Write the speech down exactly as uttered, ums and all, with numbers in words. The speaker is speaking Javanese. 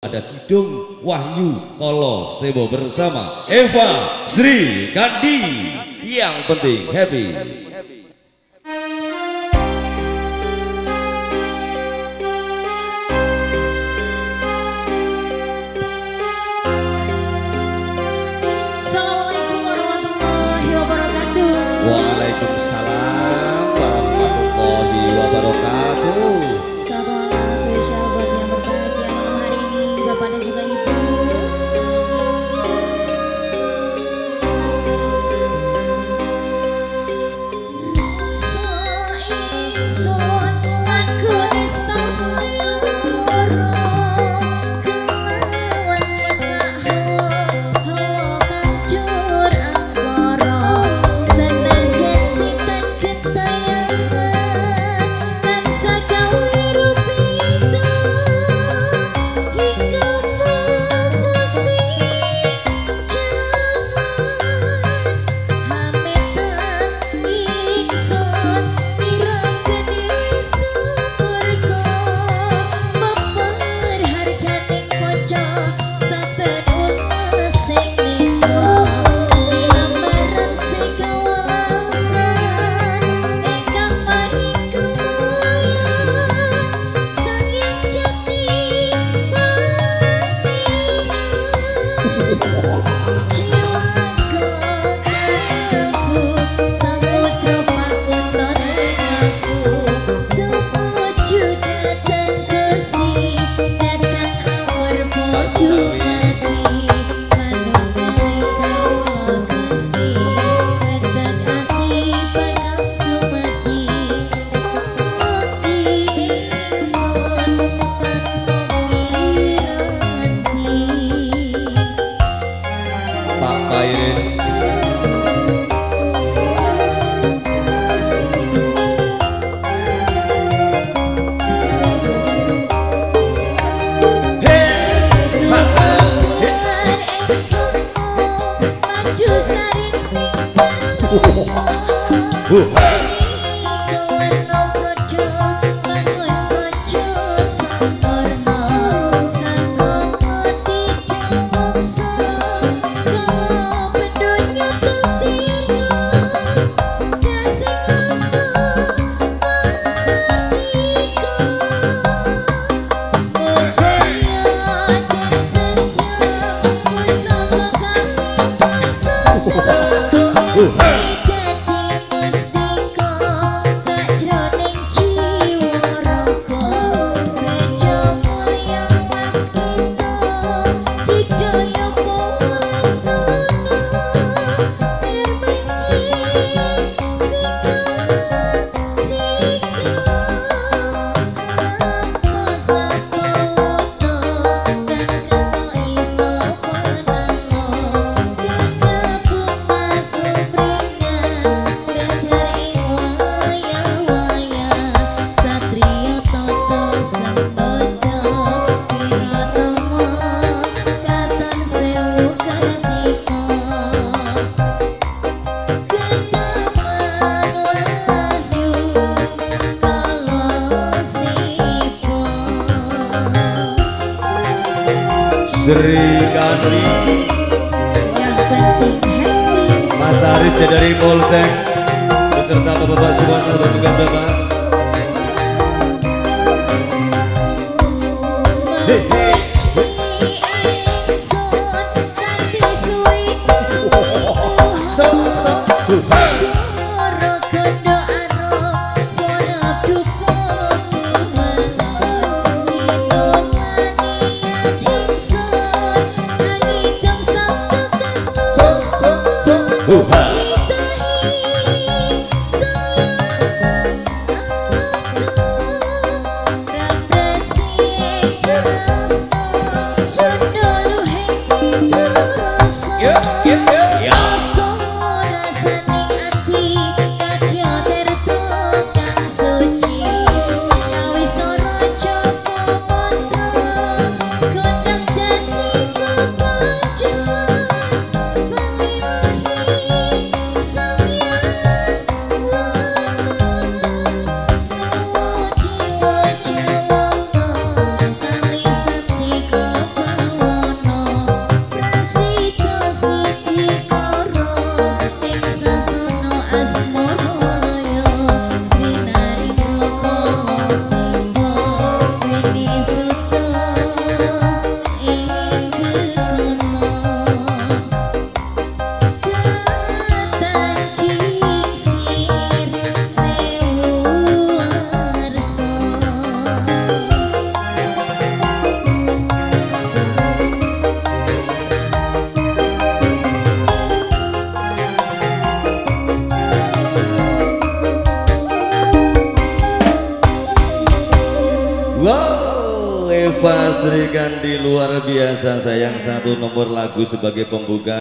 ada Kidung Wahyu Kolo Sebo bersama Eva Sri Kandi. Yang penting happy. Assalamualaikum warahmatullahi wabarakatuh. Waalaikumsalam warahmatullahi wabarakatuh. Selamat malam spesial buat yang berbahagia malam hari ini, Bapak dan juga Ibu. Sri Kandi. Yang penting happy. Mas Aris ya dari Polsek beserta Bapak semua selamat tugas Bapak. Hey, hey. Eva Sri Kandi luar biasa sayang, satu nomor lagu sebagai pembuka.